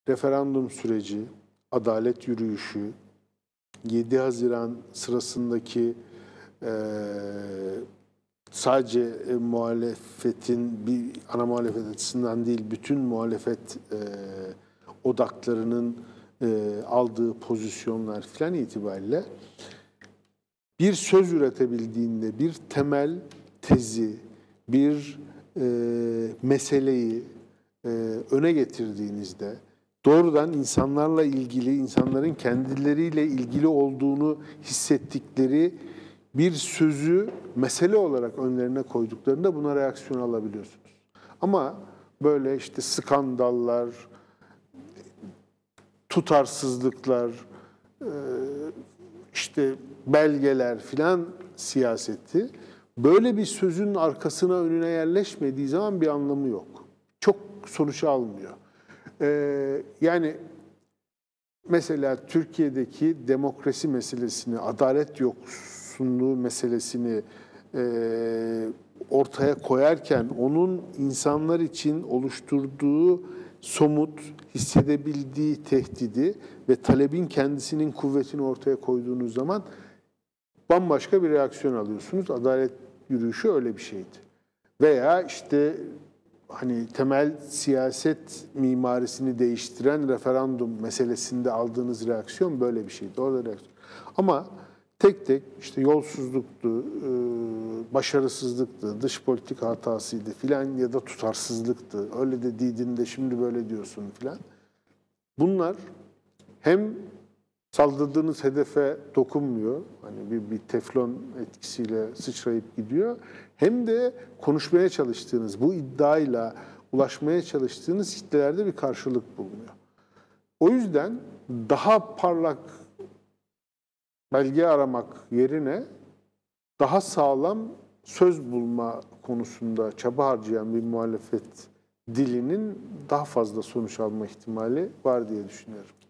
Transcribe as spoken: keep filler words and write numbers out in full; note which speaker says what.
Speaker 1: referandum süreci, adalet yürüyüşü, yedi Haziran sırasındaki e, sadece e, muhalefetin, bir ana muhalefet açısından değil, bütün muhalefet e, odaklarının e, aldığı pozisyonlar filan itibariyle bir söz üretebildiğinde, bir temel tezi, bir e, meseleyi e, öne getirdiğinizde, doğrudan insanlarla ilgili, insanların kendileriyle ilgili olduğunu hissettikleri bir sözü mesele olarak önlerine koyduklarında buna reaksiyon alabiliyorsunuz. Ama böyle işte skandallar, tutarsızlıklar, işte belgeler filan siyaseti böyle bir sözün arkasına, önüne yerleşmediği zaman bir anlamı yok. Çok sonuç almıyor. Ee, yani mesela Türkiye'deki demokrasi meselesini, adalet yoksunluğu meselesini e, ortaya koyarken onun insanlar için oluşturduğu somut, hissedebildiği tehdidi ve talebin kendisinin kuvvetini ortaya koyduğunuz zaman bambaşka bir reaksiyon alıyorsunuz. Adalet yürüyüşü öyle bir şeydi. Veya işte hani temel siyaset mimarisini değiştiren referandum meselesinde aldığınız reaksiyon böyle bir şeydi. Orada reaksiyon. Ama tek tek işte yolsuzluktu, başarısızlıktı, dış politika hatasıydı filan ya da tutarsızlıktı. Öyle dediydin de şimdi böyle diyorsun filan. Bunlar hem saldırdığınız hedefe dokunmuyor, hani bir, bir teflon etkisiyle sıçrayıp gidiyor, hem de konuşmaya çalıştığınız, bu iddiayla ulaşmaya çalıştığınız kitlelerde bir karşılık bulmuyor. O yüzden daha parlak belge aramak yerine daha sağlam söz bulma konusunda çaba harcayan bir muhalefet dilinin daha fazla sonuç alma ihtimali var diye düşünüyorum.